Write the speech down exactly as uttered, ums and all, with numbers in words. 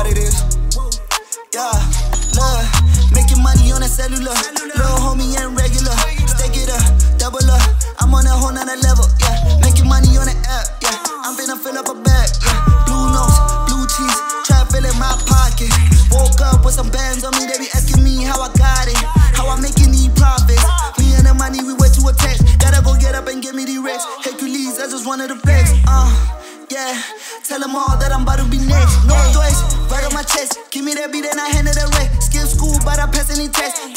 what it is. Yeah, look, making money on that cellular. Little homie ain't regular. Stake it up, double up. I'm on a whole nother level. Yeah, making money on the app. Yeah, I'm finna fill up a bag. Yeah, blue nose, blue cheese. Try to fill in my pocket. Woke up with some bands on me. They be asking me how I got it, how I'm making these profits. Me and the money, we way too attached. Gotta go get up and get me the racks. Hercules, that's just one of the flex. Uh, yeah, tell them all that I'm about to be next. No choice, right on my chest. Give me that beat and I hand it away. Skip school, but I pass any test.